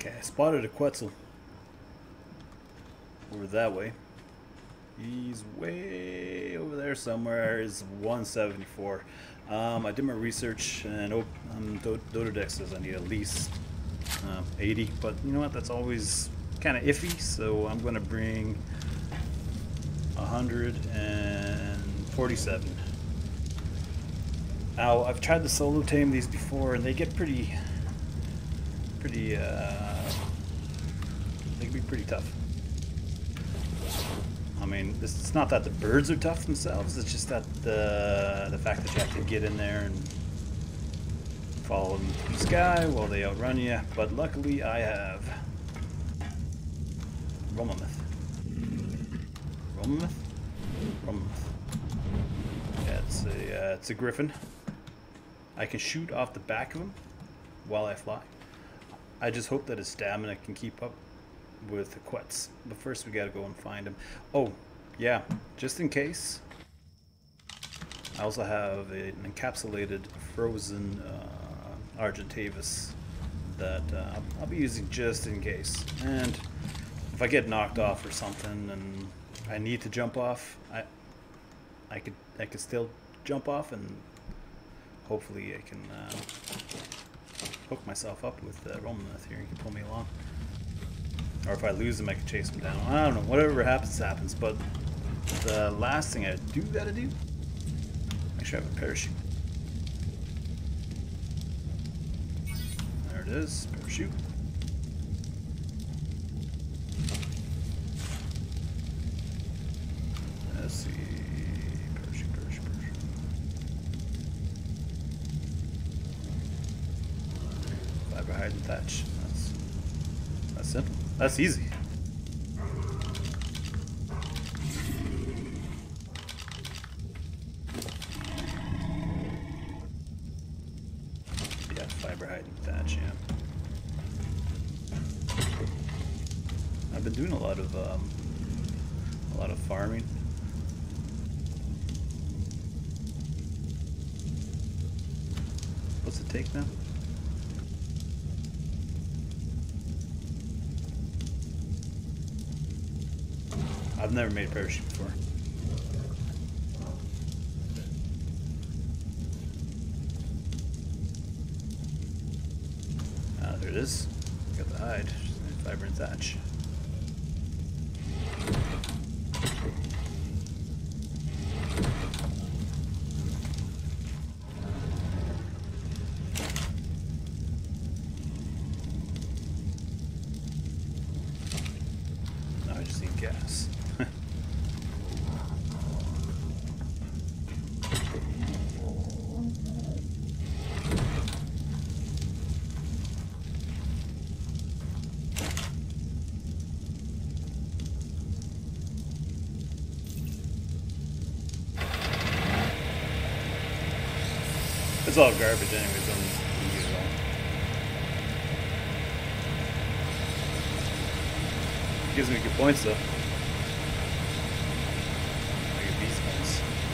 Okay, I spotted a Quetzal over that way. He's way over there somewhere. Is 174. I did my research, and Dododex says I need at least 80. But you know what? That's always kind of iffy. So I'm going to bring 147. Now I've tried to solo tame these before, and they get pretty. They can be pretty tough. I mean, it's not that the birds are tough themselves, it's just that the fact that you have to get in there and follow them through the sky while they outrun you. But luckily I have Romamith. Romamith? Romamith. Yeah, it's a griffin. I can shoot off the back of him while I fly. I just hope that his stamina can keep up with the Quetz. But first we gotta go and find him. Oh, yeah, just in case, I also have an encapsulated frozen Argentavis that I'll be using just in case. And if I get knocked off or something and I need to jump off, I could still jump off, and hopefully I can hook myself up with Romamith here. He can pull me along. Or if I lose him, I can chase him down. I don't know. Whatever happens, happens. But the last thing I gotta do, make sure I have a parachute. There it is. Parachute. Let's see. Parachute. Fiber hide and thatch. That's simple. That's easy. Yeah, fiber hide and thatch, yeah. I've been doing a lot of farming. What's it take now? I've never made a parachute before. There it is. Got the hide. Just need fiber and thatch. Now I just need gas. It's all garbage anyways, don't use it all. Gives me good points though. I get these points.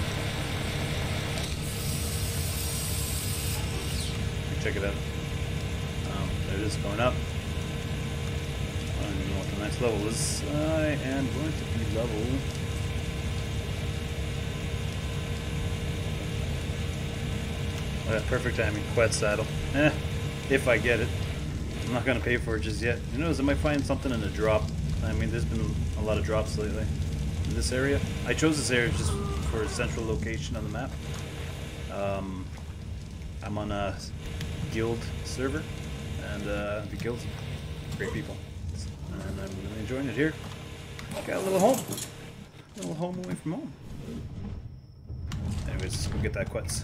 Check it out. There it is, going up. I don't even know what the next level is. I am going to be level... perfect timing, Quetz saddle. If I get it. I'm not gonna pay for it just yet. Who knows, I might find something in a drop. I mean, there's been a lot of drops lately in this area. I chose this area just for a central location on the map. I'm on a guild server, and the guild's great people. And I'm really enjoying it here. Got a little home. A little home away from home. Anyways, let's go get that Quetz.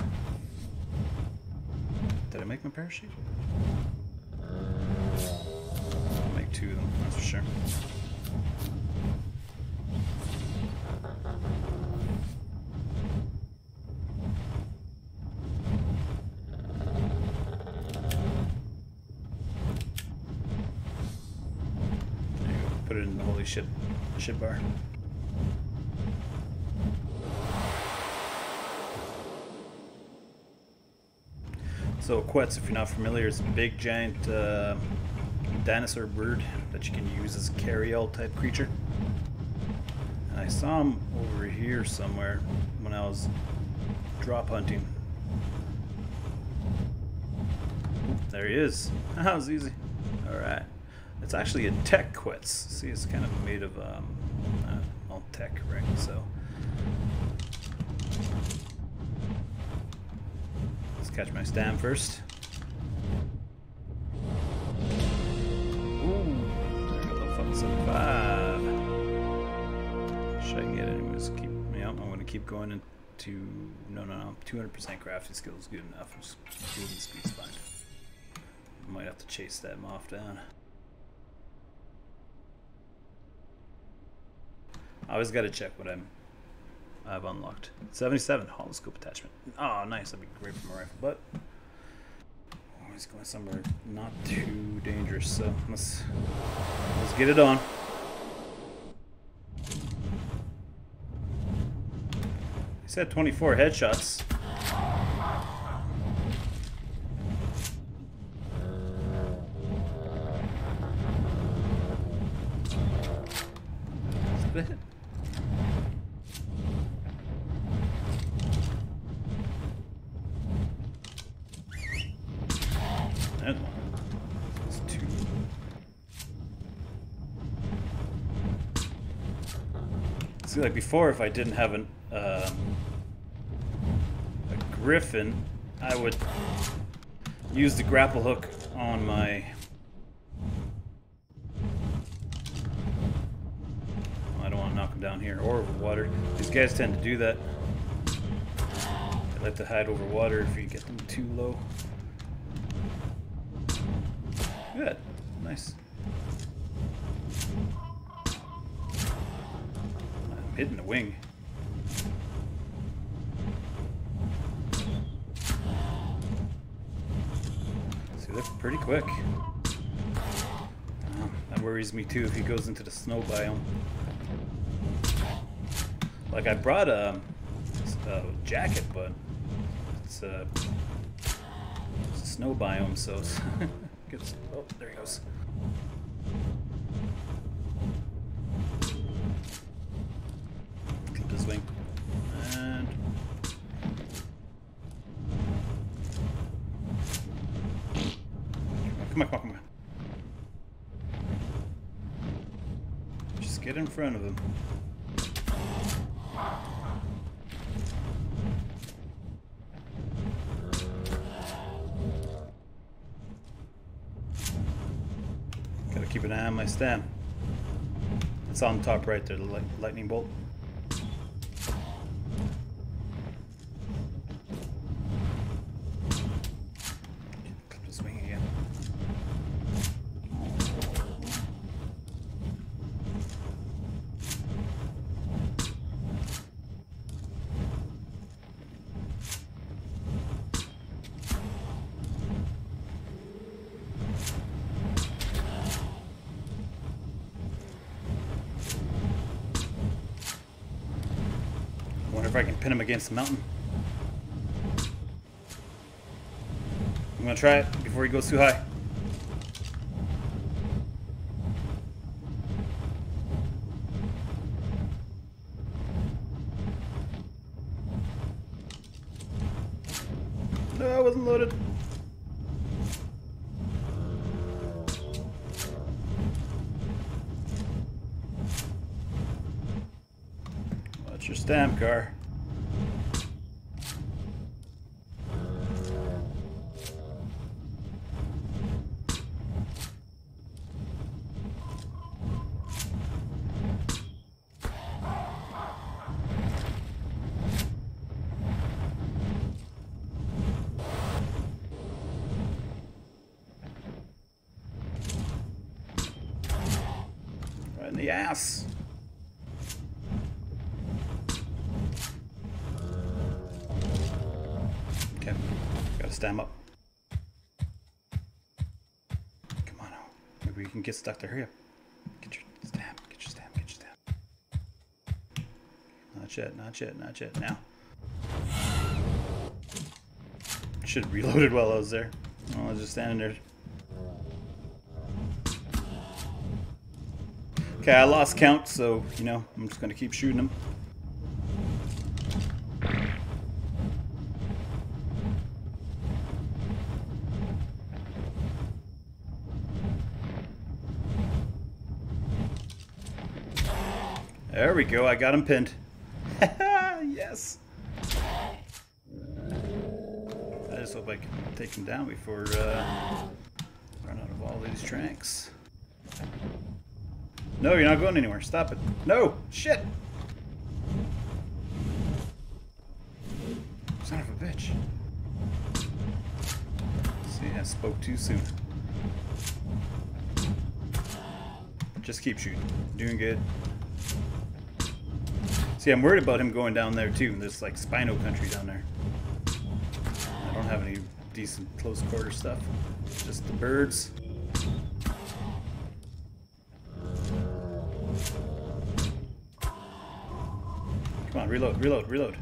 Did I make my parachute? I'll make two of them, that's for sure. There you go. Put it in the holy shit bar. So Quetz, if you're not familiar, is a big giant dinosaur bird that you can use as a carry-all type creature. And I saw him over here somewhere when I was drop hunting. There he is. That was easy. Alright. It's actually a Tek-Quetzal. See, it's kind of made of all tech, right? So let's catch my stam first. Ooh, level 75. Should I can get anyways? Keep me out. I'm going to keep going into no. 200% crafting skill is good enough. Movement speed's fine. Might have to chase that moth down. I always got to check what I've unlocked. 77 holoscope attachment. Oh, nice. That'd be great for my rifle, but always going somewhere not too dangerous. So let's get it on. He said 24 headshots. That's it. There's one. That's two. See, like before, if I didn't have a griffin, I would use the grapple hook on my... I don't want to knock him down here or over water. These guys tend to do that. They like to hide over water if you get them too low. Good. Nice. I'm hitting the wing. See, they're pretty quick. That worries me too if he goes into the snow biome. Like, I brought a jacket, but it's a snow biome, so it's oh, there he goes. Clip his wing. And come on. Just get in front of him. Gotta keep an eye on my stam. It's on top right there, the lightning bolt. Clip his wing again. Wonder if I can pin him against the mountain. I'm gonna try it before he goes too high. No, I wasn't loaded. Watch your stamp car. Right in the ass. Okay, gotta stand up. Come on now. Maybe we can get stuck there. Hurry up. Get your stamp, get your stamp, get your stamp. Not yet, not yet, not yet. Now. Should have reloaded while I was there. Oh, I was just standing there. Okay, I lost count, so, you know, I'm just gonna keep shooting them. There we go, I got him pinned. Yes! I just hope I can take him down before run out of all these tranks. No, you're not going anywhere. Stop it. No! Shit! Son of a bitch. See, I spoke too soon. Just keep shooting. Doing good. See, I'm worried about him going down there too. There's like Spino country down there. I don't have any decent close quarter stuff. Just the birds. Come on, reload, reload, reload.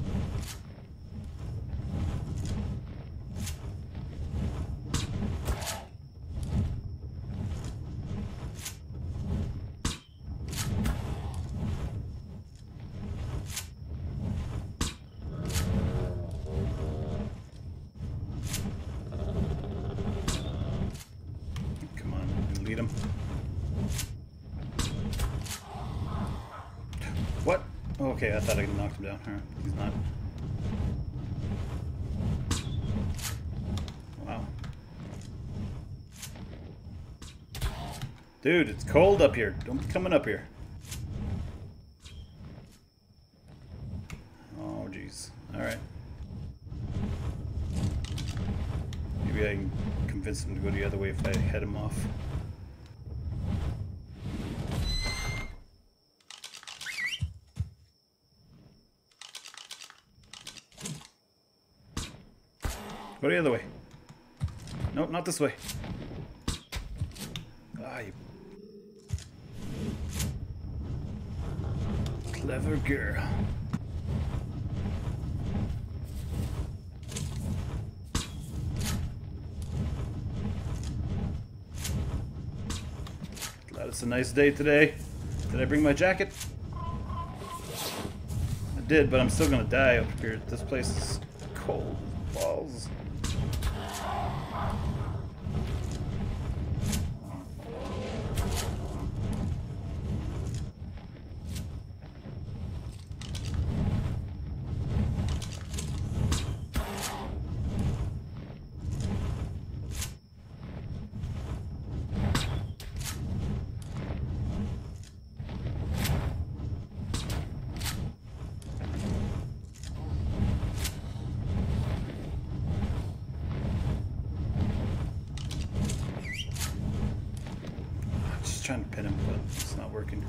Come on, lead him. What? Oh, okay, I thought I knocked him down. Huh? He's not. Wow. Dude, it's cold up here. Don't be coming up here. Oh, jeez. Alright. Maybe I can convince him to go the other way if I head him off. Go the other way. Nope, not this way. Ah, you clever girl. Glad it's a nice day today. Did I bring my jacket? I did, but I'm still gonna die up here. This place is cold as balls. Trying to pin him, but it's not working.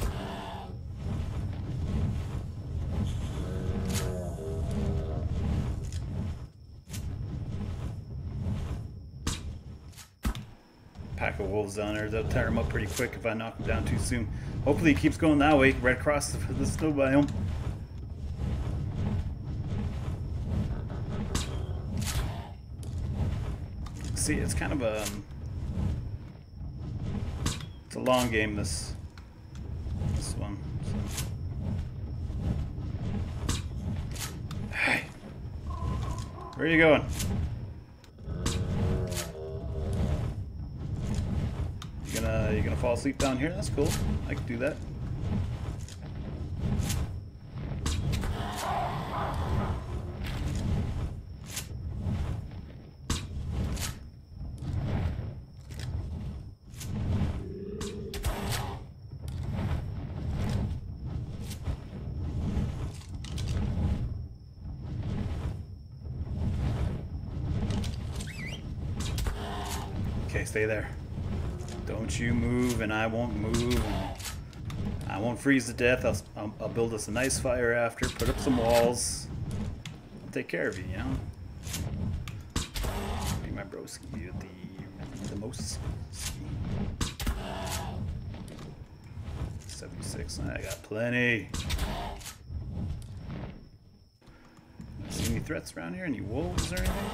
Pack of wolves down there. They'll tear him up pretty quick if I knock him down too soon. Hopefully he keeps going that way, right across the snow biome. See, it's kind of a... It's a long game, this one. So. Hey, where are you going? You gonna fall asleep down here? That's cool. I can do that. Okay, stay there. Don't you move, and I won't move. I won't freeze to death. I'll build us a nice fire after. Put up some walls. I'll take care of you, you know. Be my broski, the most. 76. I got plenty. See any threats around here? Any wolves or anything?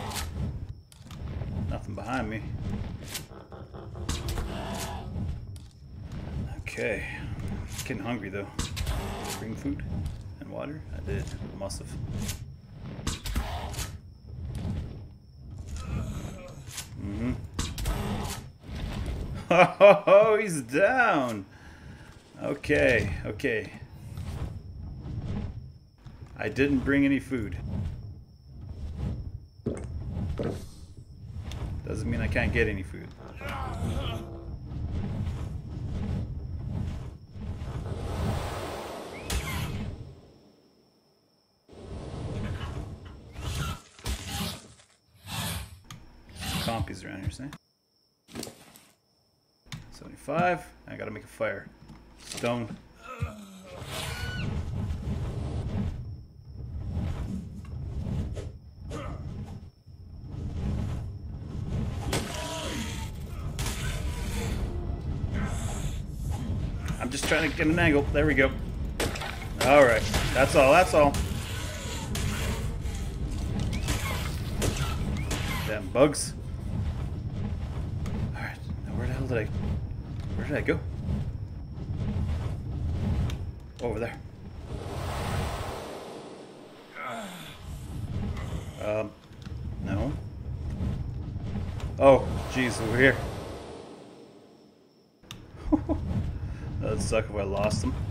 Nothing behind me. Okay. Getting hungry though. Bring food and water? I did. Must have. Mm-hmm. Oh, he's down. Okay, okay. I didn't bring any food. Doesn't mean I can't get any food. Compies around here, see? 75. I gotta make a fire. Stone. I'm just trying to get an angle. There we go. Alright. That's all. That's all. Damn bugs. Alright. Now where the hell did I... Where did I go? Over there. No. Oh, jeez, over here. That'd suck if I lost them.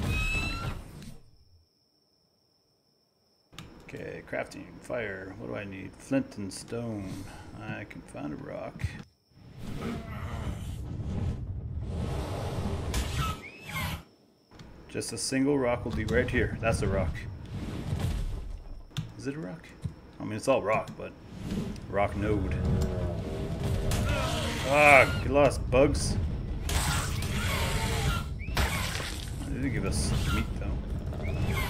Okay, crafting, fire. What do I need? Flint and stone. I can find a rock. Just a single rock will be right here. That's a rock. Is it a rock? I mean, it's all rock, but rock node. Ah, get lost, bugs. They did give us meat, though.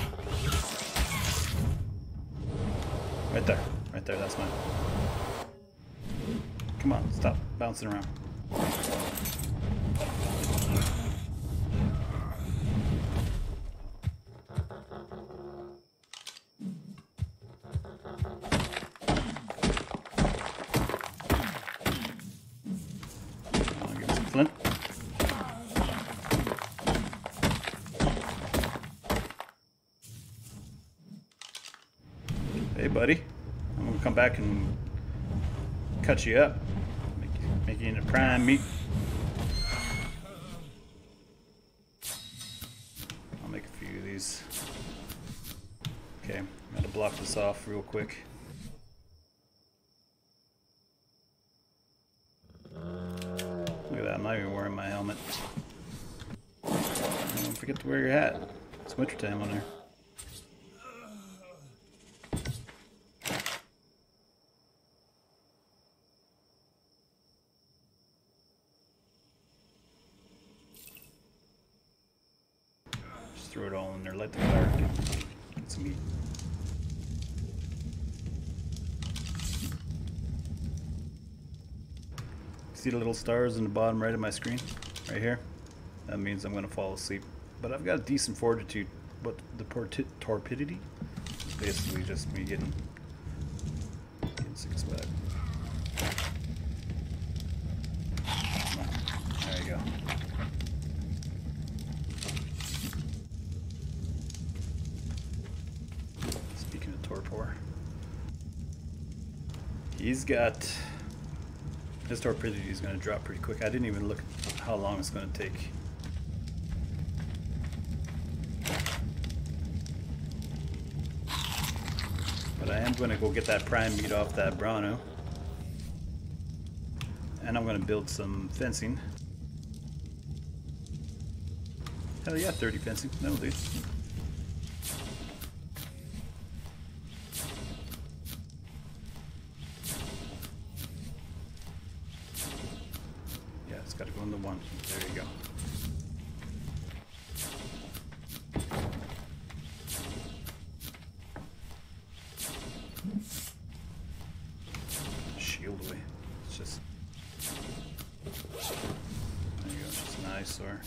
Right there. Right there, that's mine. Come on, stop bouncing around. Flint. Hey, buddy. I'm gonna come back and cut you up. Make you into prime meat. I'll make a few of these. Okay, I'm gonna block this off real quick. Look at that, I'm not even wearing my helmet. Don't forget to wear your hat. It's wintertime on there. Just throw it all in there, light the fire, get some meat. See the little stars in the bottom right of my screen? Right here? That means I'm going to fall asleep. But I've got a decent fortitude. But the torpidity is basically just me getting 6 back. There you go. Speaking of torpor, he's got... His torpidity is going to drop pretty quick. I didn't even look at how long it's going to take. But I am going to go get that prime meat off that Brano. And I'm going to build some fencing. Hell yeah, 30 fencing. That'll do. Gotta go in the one. There you go. Shield away. It's just... There you go. Just an eyesore.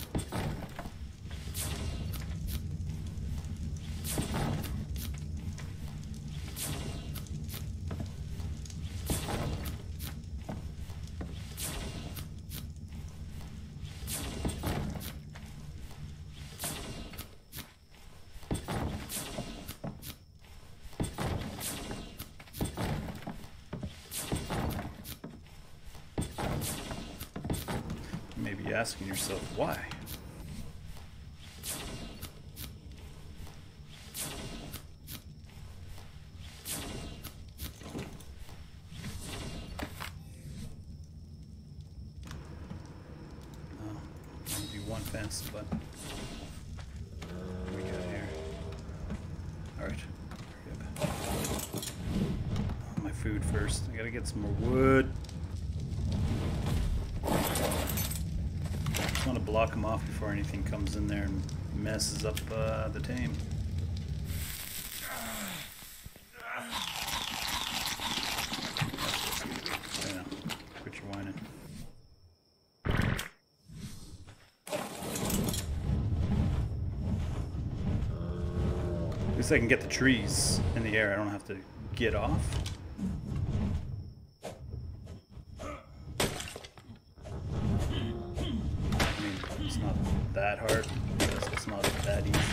You may be asking yourself, why? One fence, but what do we got here? Alright. My food first. I gotta get some more wood. Just want to block them off before anything comes in there and messes up the tame. I know. Quit your whining. At least I can get the trees in the air. I don't have to get off. I mean, it's not that hard. It's not that easy.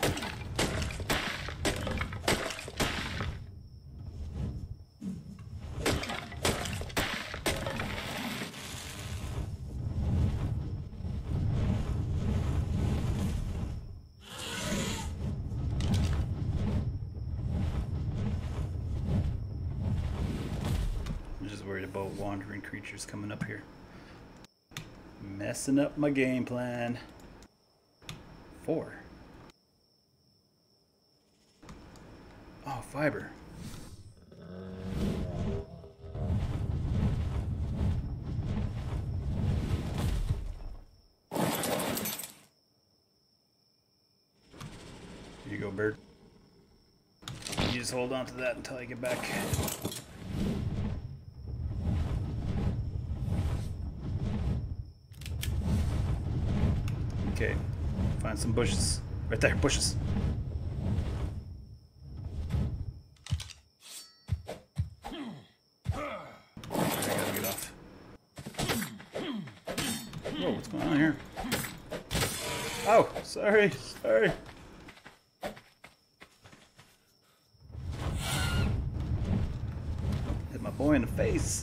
Worried about wandering creatures coming up here. Messing up my game plan. 4. Oh, fiber. Here you go, bird. You just hold on to that until I get back. Okay, find some bushes. Right there, bushes. I gotta get off. Whoa, what's going on here? Oh, sorry. Hit my boy in the face.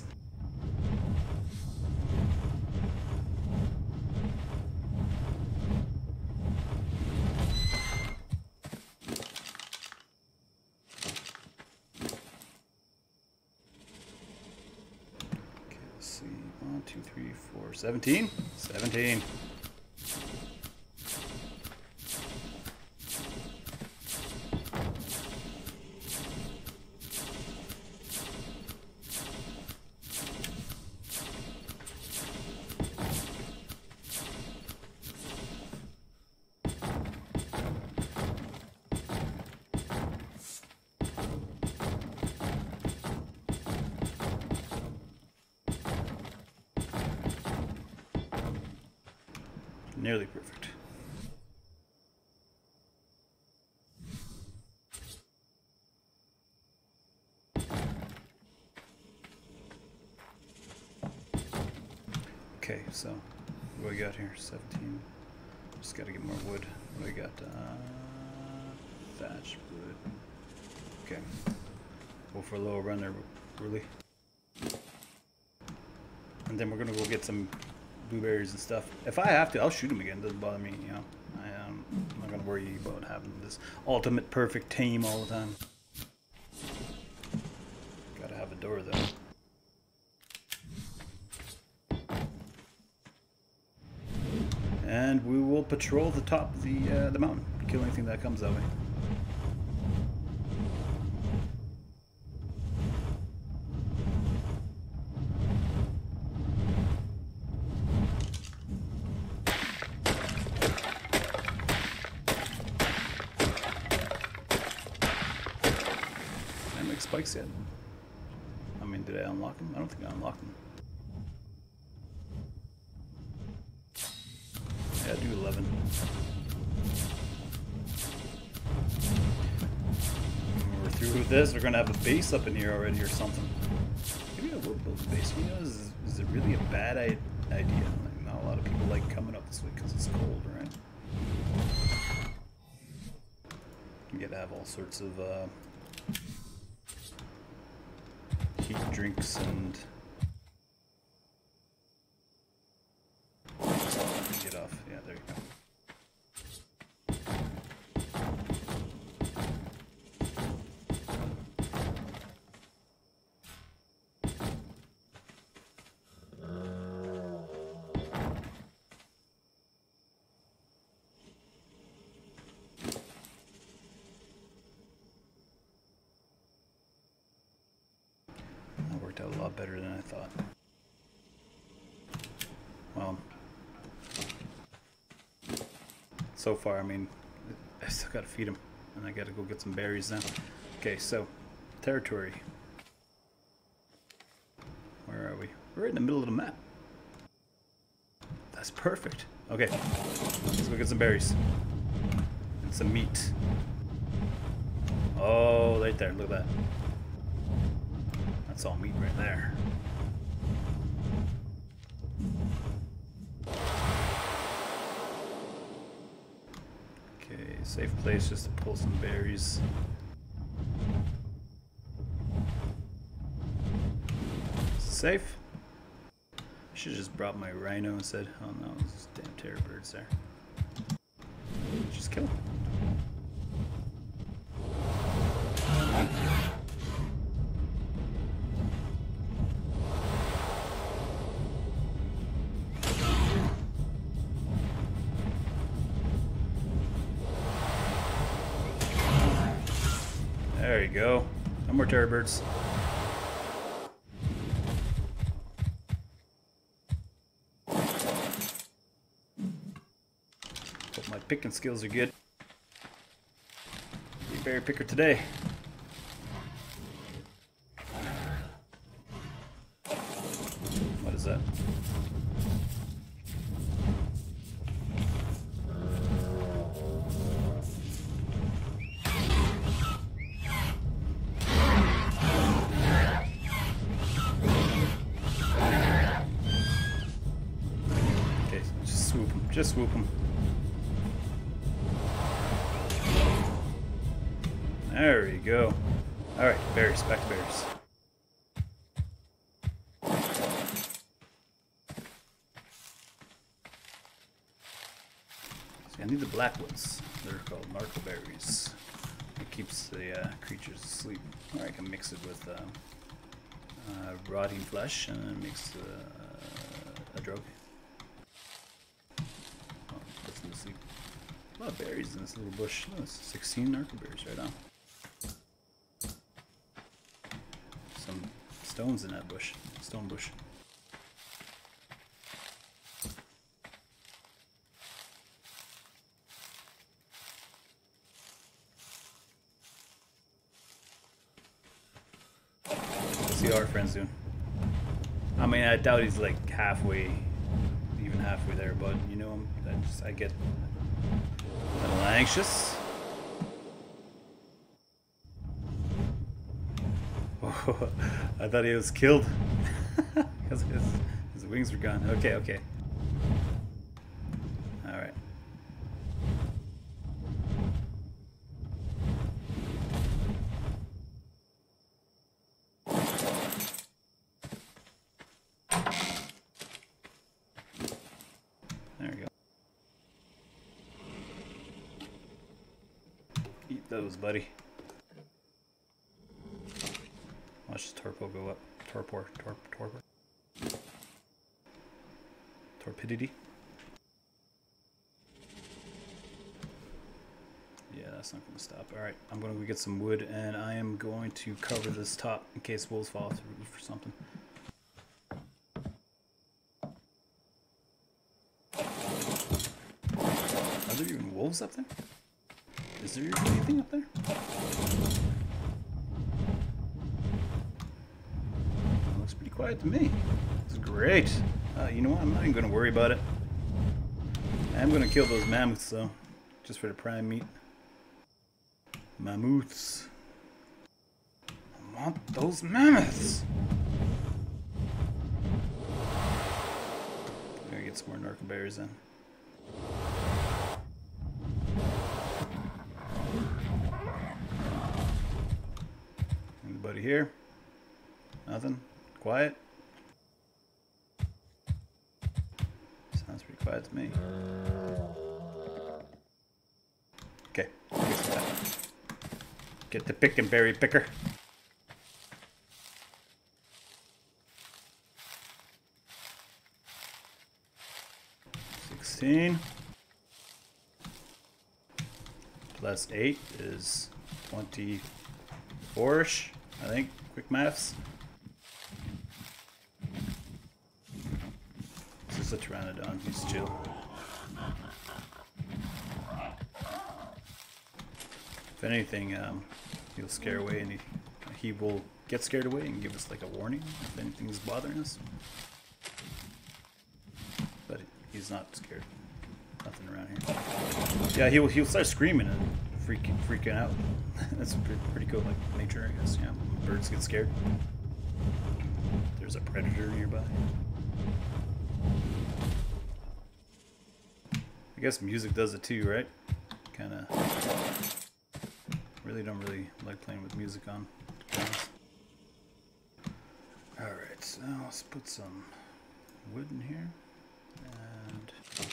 Let's see, 1, 2, 3, 4, 17? 17. Nearly perfect. Okay, so what do we got here? 17. Just gotta get more wood. What do we got? Thatch wood. Okay. Go for a little run there, really. And then we're gonna go get some blueberries and stuff. If I have to, I'll shoot them again. It doesn't bother me, you know. I'm not gonna worry about having this ultimate perfect tame all the time. Gotta have a door though. And we will patrol the top of the mountain, kill anything that comes that way. Spikes yet? I mean, did I unlock them? I don't think I unlocked them. Yeah, I do 11. When we're through with this, we're gonna have a base up in here already or something. Maybe I will build a base. You know, is it really a bad idea? Like, not a lot of people like coming up this way because it's cold, right? You get to have all sorts of heat drinks and There you go. That worked out a lot better than I thought. Well, so far, I mean, I still gotta feed him, and I gotta go get some berries now. Okay, so, territory. Where are we? We're right in the middle of the map. That's perfect. Okay, let's go get some berries. And some meat. Oh, right there, look at that. That's all meat right there. Okay, safe place just to pull some berries. Safe? Should have just brought my rhino instead. Oh no, those damn terror birds there. Just kill them. There you go. No more terror birds. Hope my picking skills are good. Be a berry picker today. What is that? Just swoop them. There we go. Alright, berries. Back to berries. See, I need the black ones. They're called narcoberries. It keeps the creatures asleep. Or I can mix it with rotting flesh and then mix a drug. Sleep. A lot of berries in this little bush. Oh, 16 narcoberries right on. Some stones in that bush. Stone bush. Let's see how our friend's doing. I mean, I doubt he's like halfway there, but you know, I get a little anxious. Oh, I thought he was killed because his wings were gone. Okay, okay. All right. There we go. Eat those, buddy. Watch the torpo go up. Torpor. Torpidity. Yeah, that's not going to stop. Alright, I'm going to go get some wood, and I am going to cover this top in case wolves fall through for something. Are there even wolves up there? Is there anything up there? Looks pretty quiet to me. It's great. You know what? I'm not even going to worry about it. I am going to kill those mammoths though, just for the prime meat. Mammoths. I want those mammoths. I'm going to get some more narcoberries then. Anybody here? Nothing? Quiet? Sounds pretty Bites me. Okay. Get the pick and berry picker. Plus 8 is 24-ish, I think. Quick maths. This is a Pteranodon. He's chill. If anything, he'll scare away, and he will get scared away and give us like a warning if anything's bothering us. But he's not scared. Nothing around here. Yeah, he'll start screaming and freaking out. That's pretty cool, like nature, I guess. Yeah, birds get scared. There's a predator nearby. I guess music does it too, right? Kind of. Don't really like playing with music on. All right, so let's put some wood in here, and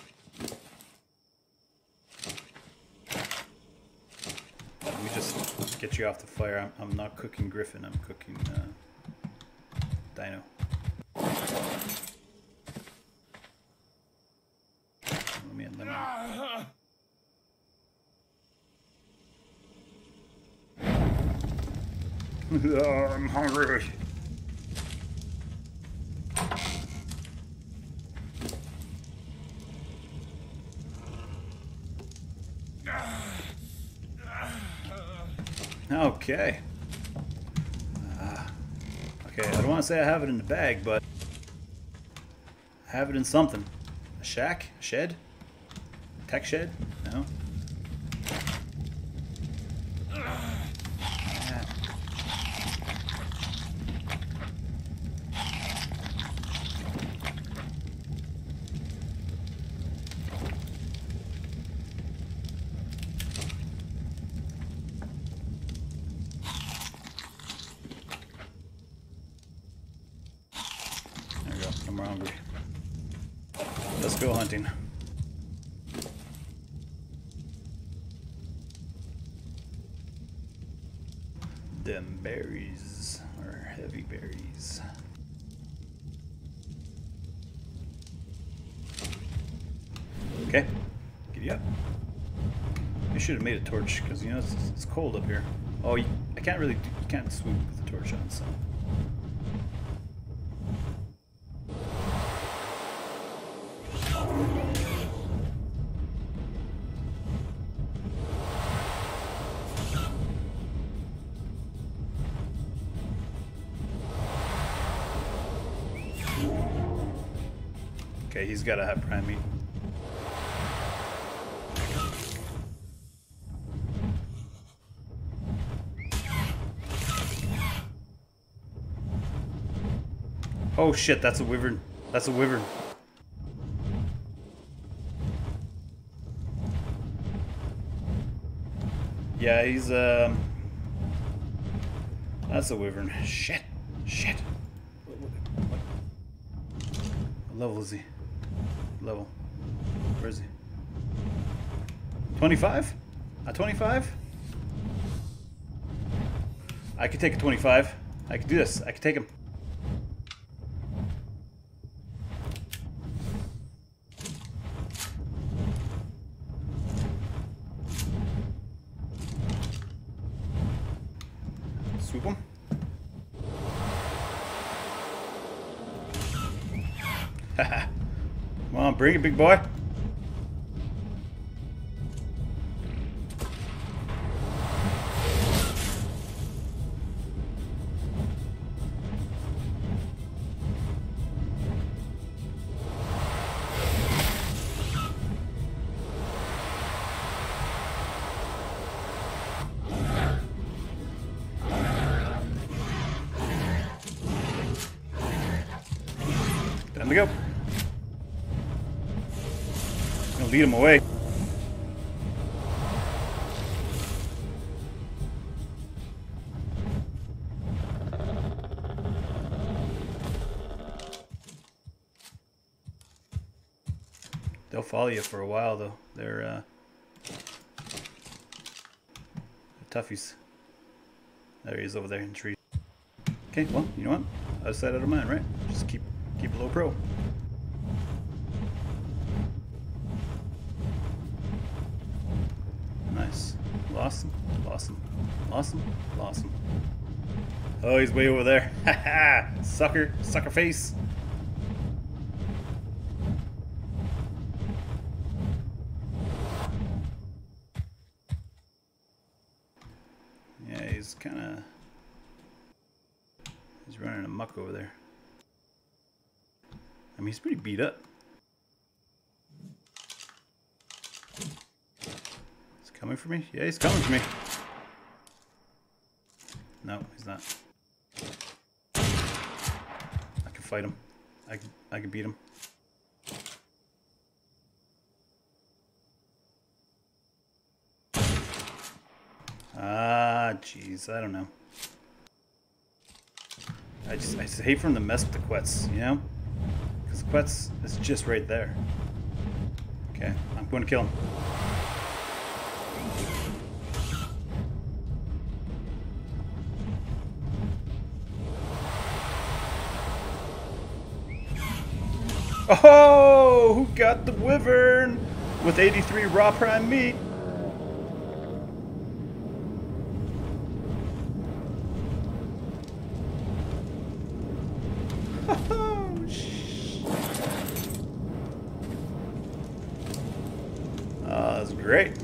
let me just get you off the fire. I'm not cooking Griffin. I'm cooking Dino. Let me. Oh, I'm hungry. Okay. Okay, I don't want to say I have it in the bag, but I have it in something. A shack? A shed? Tech shed? No? I'm hungry. Let's go hunting. Them berries are heavy berries. Okay, giddy up. I should have made a torch because you know it's cold up here. Oh, I can't really. You can't swoop with the torch on, so. Okay, he's got to have prime meat. Oh shit, that's a wyvern. That's a wyvern. Yeah, he's that's a wyvern. Shit. Shit. What level is he? Level. Where is he? 25? A 25? I could take a 25. I could do this. I could take him. Swoop him. Haha. Come on, bring it, big boy. Time to go. Gonna lead him away. They'll follow you for a while, though. They're toughies. There he is over there in the tree. Okay, well, you know what? Out of sight, out of mind, right? Just keep a low pro. Nice. Lost him. Lost him. Lost him. Lost him. Oh, he's way over there. Haha! Sucker. Sucker face. Yeah, he's kind of... He's running amok over there. I mean, he's pretty beat up. He's coming for me? Yeah, he's coming for me. No, he's not. I can fight him. I can beat him. Ah, jeez, I don't know. I just hate for him to mess with the Quetz, you know? Because the Quetz is just right there. Okay, I'm going to kill him. Oh, who got the wyvern with 83 raw prime meat? That's great.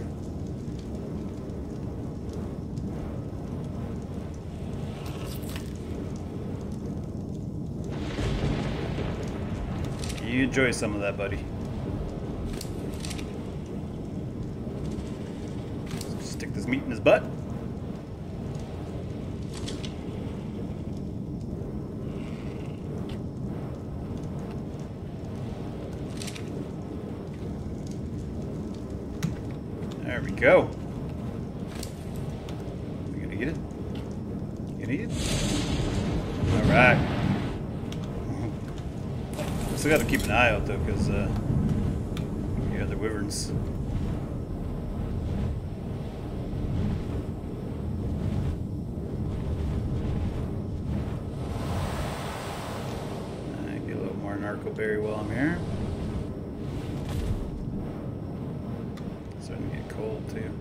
You enjoy some of that, buddy. Stick this meat in his butt. There we go. You gonna eat it? You gonna eat it? Alright. Still gotta keep an eye out though, because yeah, the wyverns. Get a little more narco berry while I'm here. Starting to get cold too.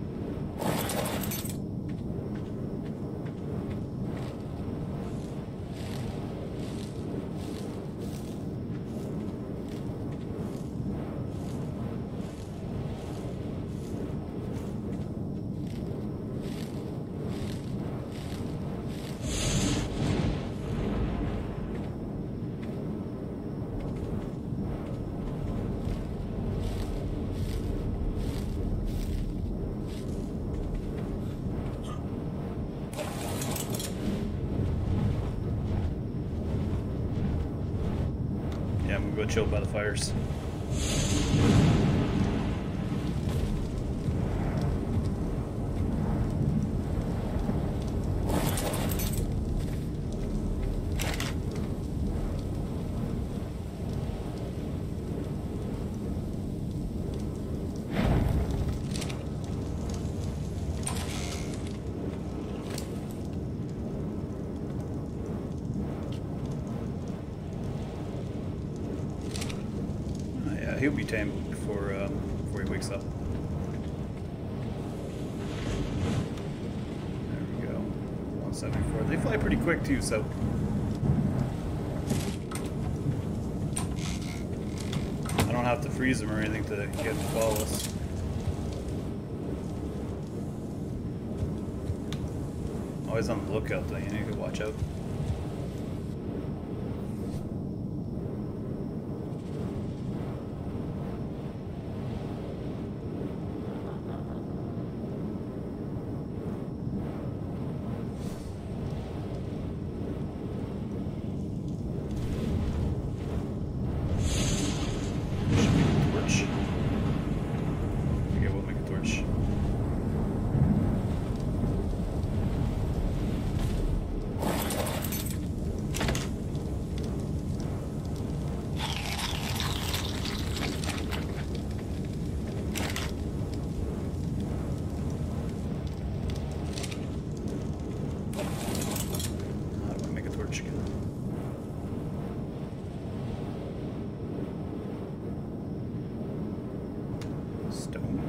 Yeah, I'm gonna go chill by the fires. He'll be tamed before he wakes up. There we go. 174. They fly pretty quick too, so. I don't have to freeze them or anything to get them to follow us. Always on the lookout though, you need to watch out. Stone.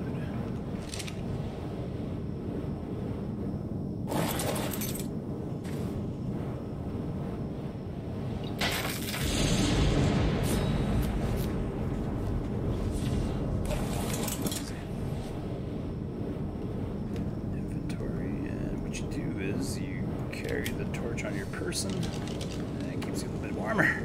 On your person, and it keeps you a little bit warmer.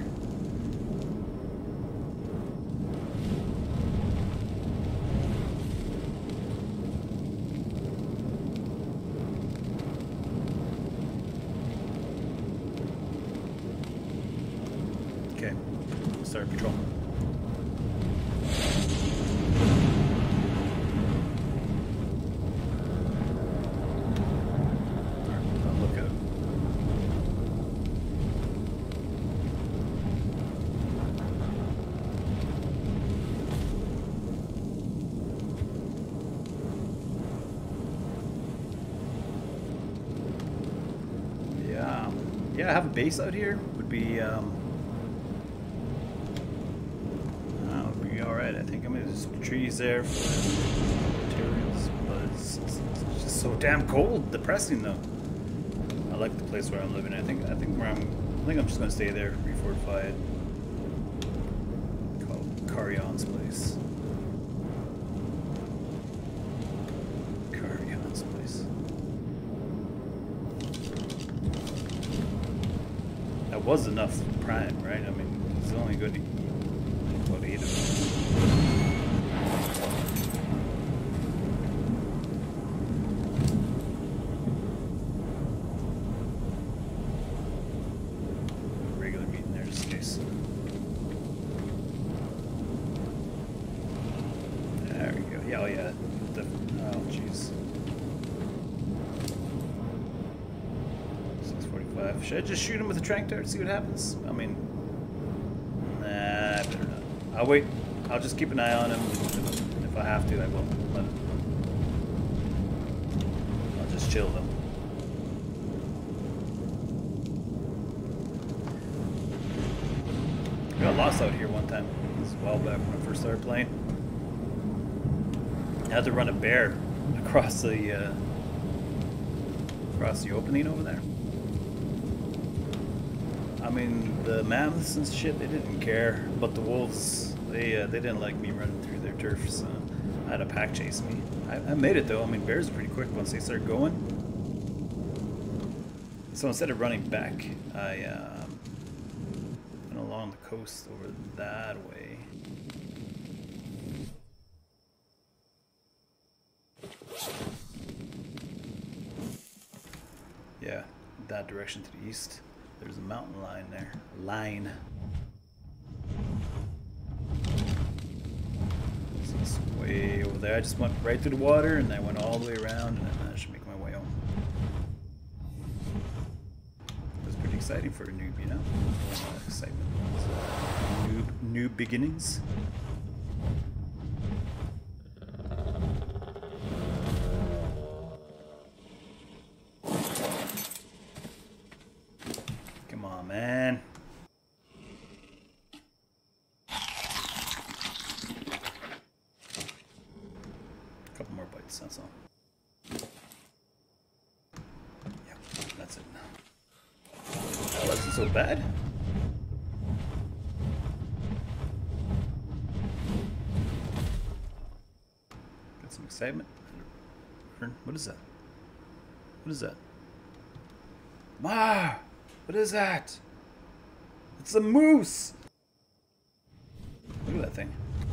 Okay, start patrol. Yeah, have a base out here would be alright. I think I'm gonna just trees there for materials, but it's just so damn cold, depressing though. I like the place where I'm living. I think I'm just gonna stay there, refortified. Called Carrion's place. Carrion's place. That was enough prime, right? I mean, it's only good to eat about 8 of them. Regular meat in there just in case. There we go. Yeah, oh yeah. Oh, jeez. 645. Should I just shoot him with a trank dart, see what happens? I mean, nah, I better not. I'll wait. I'll just keep an eye on him. If I have to, I will. But I'll just chill them. I got lost out here one time. This was a while back when I first started playing. I had to run a bear across the opening over there. I mean, the mammoths and shit, they didn't care, but the wolves, they didn't like me running through their turf, so I had a pack chase me. I made it though. I mean, bears are pretty quick once they start going. So instead of running back, I went along the coast over that way. Yeah, that direction to the east. There's a mountain line there. So it's way over there. I just went right through the water and I went all the way around and then I should make my way home. It was pretty exciting for a noob, you know? Excitement. Noob beginnings. Man. A couple more bites, that's all. Yeah, that's it. That wasn't so bad. Got some excitement. What is that? What is that? Ma! What is that? It's a moose! Look at that thing.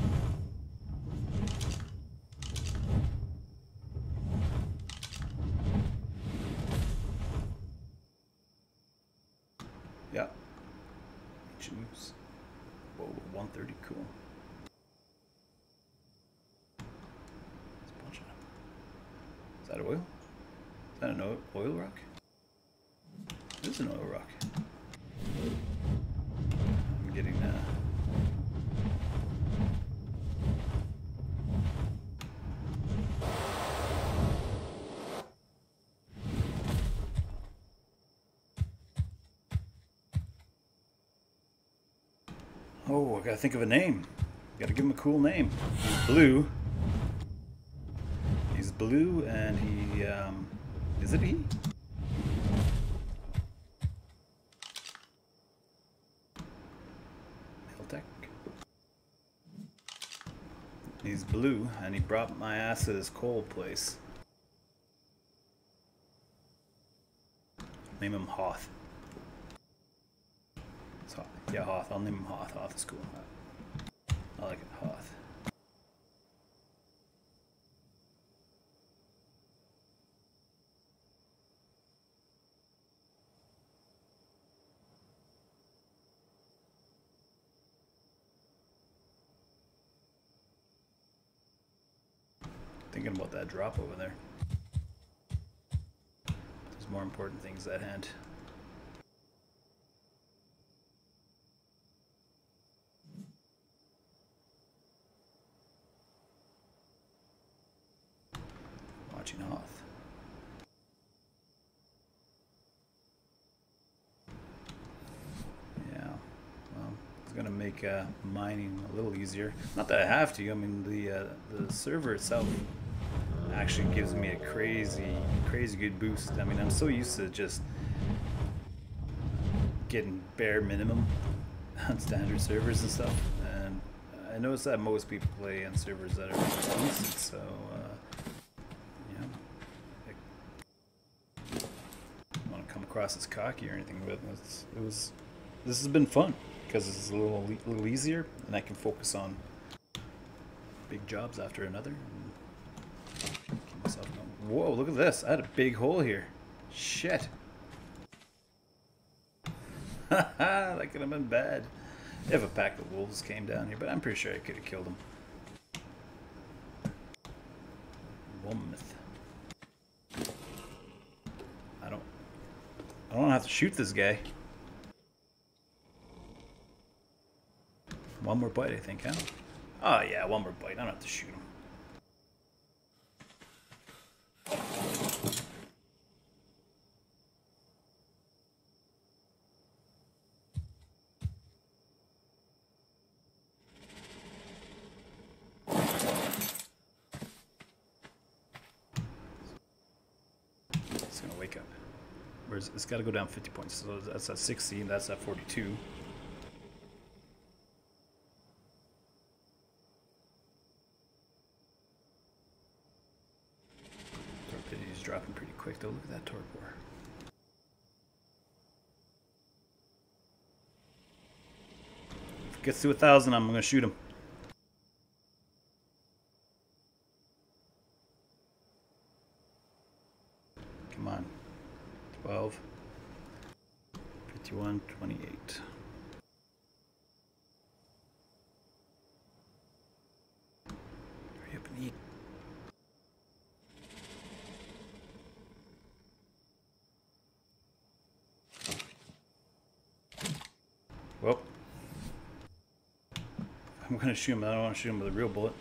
Yeah. Ancient moose. Whoa, 130, cool. There's a bunch of them. Is that oil? Is that an oil rock? It is an oil rock. I'm getting Oh, I gotta think of a name. Gotta give him a cool name. He's blue. blue, and he is it he? Tech. He's blue, and he brought my ass to this coal place. Name him Hoth. So, yeah, Hoth. I'll name him Hoth. Hoth is cool. I like it, Hoth. Thinking about that drop over there. There's more important things at hand. Watching Hoth. Yeah, well, it's gonna make mining a little easier. Not that I have to. I mean, the server itself actually gives me a crazy good boost. I mean, I'm so used to just getting bare minimum on standard servers and stuff, and I notice that most people play on servers that are boosted, so yeah, I don't want to come across as cocky or anything, but this has been fun because it's a little easier, and I can focus on big jobs after another. Keep myself going. Whoa, look at this. I had a big hole here. Shit. That could have been bad if a pack of wolves came down here, but I'm pretty sure I could have killed them. Womith. I don't have to shoot this guy. One more bite, I think, huh? Oh yeah, one more bite. I don't have to shoot him. It's gonna wake up. Where's it's got to go down 50 points. So that's at 16. That's at 42. Torpedo's dropping pretty quick though. Look at that torpor. If it gets to 1,000, I'm gonna shoot him. Come on. 12, 51, 28. Hurry up and eat. Well, I'm gonna shoot him. I don't want to shoot him with a real bullet.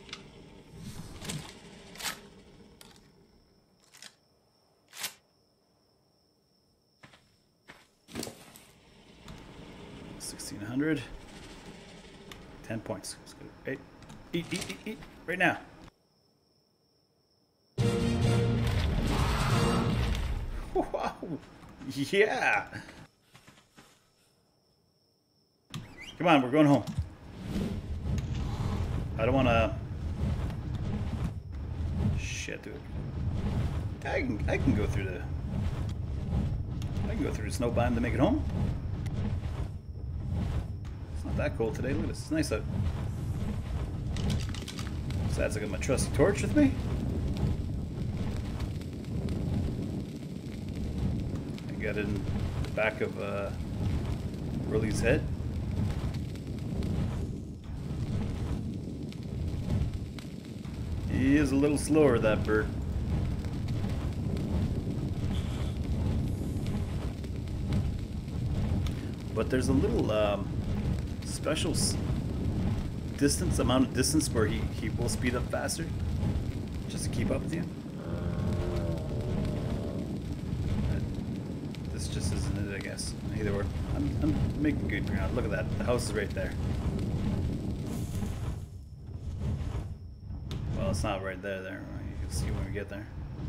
$1,600. 10 points. Let's go. Hey, eat, right now. Wow. Yeah. Come on, we're going home. I don't want to. Shit, dude. I can go through the. I can go through the snow biome to make it home. It's not that cold today. Look at this. It's nice out. Besides, I got my trusty torch with me. I got it in the back of Burley's head. He is a little slower, that bird. But there's a little special amount of distance where he will speed up faster, just to keep up with you. This just isn't it, I guess. Either way, I'm making good ground. Look at that. The house is right there. Well, it's not right there. You can See when we get there.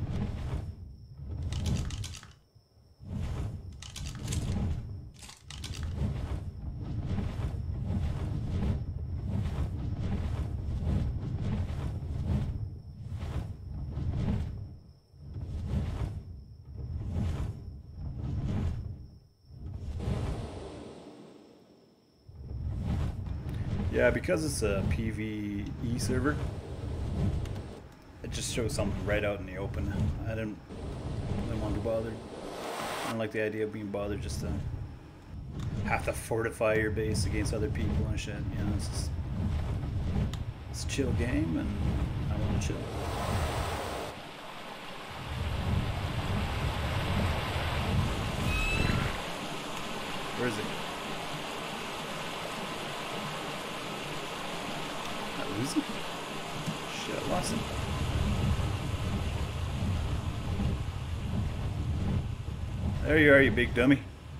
Yeah, because it's a PvE server, it just shows something right out in the open. I didn't want to be bothered. I don't like the idea of being bothered just to have to fortify your base against other people and shit. You know, it's a chill game, and I want to chill. Where is it? Lose him? Shit, I lost him. There you are, you big dummy.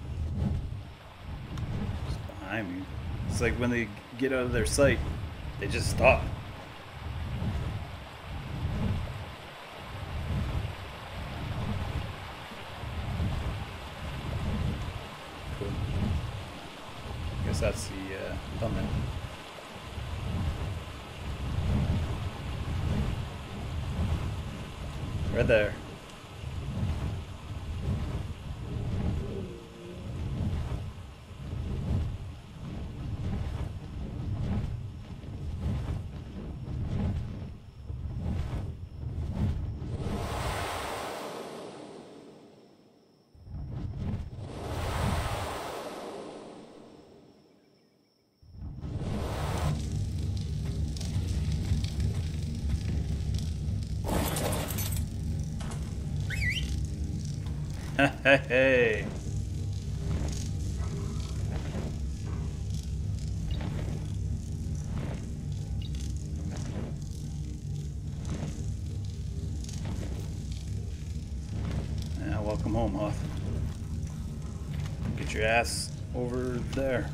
Just behind me. It's like when they get out of their sight, they just stop. Cool. Guess that's the thumbnail. Right there. Hey. Yeah, welcome home, Hoth. Get your ass over there.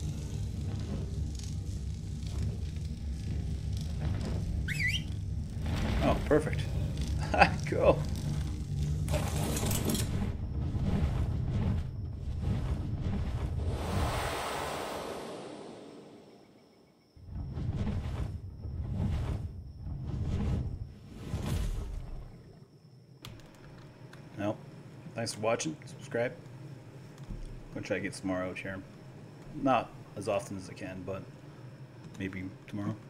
Oh, perfect. Cool. Well, thanks for watching. Subscribe. I'm gonna try to get some more out here. Not as often as I can, but maybe tomorrow.